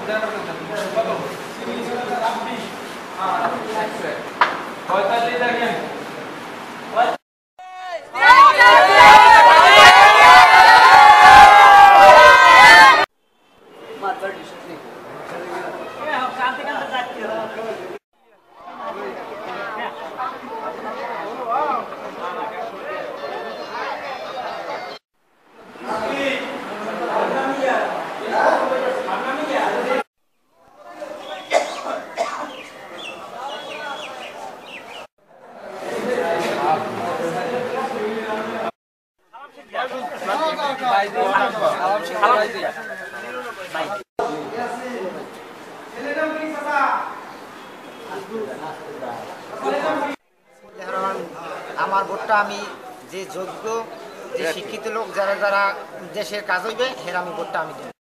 আমার ভোটটা আমি যে যোগ্য যে শিক্ষিত লোক যারা যারা দেশের কাজ হইবে এর আমি ভোটটা আমি দিই।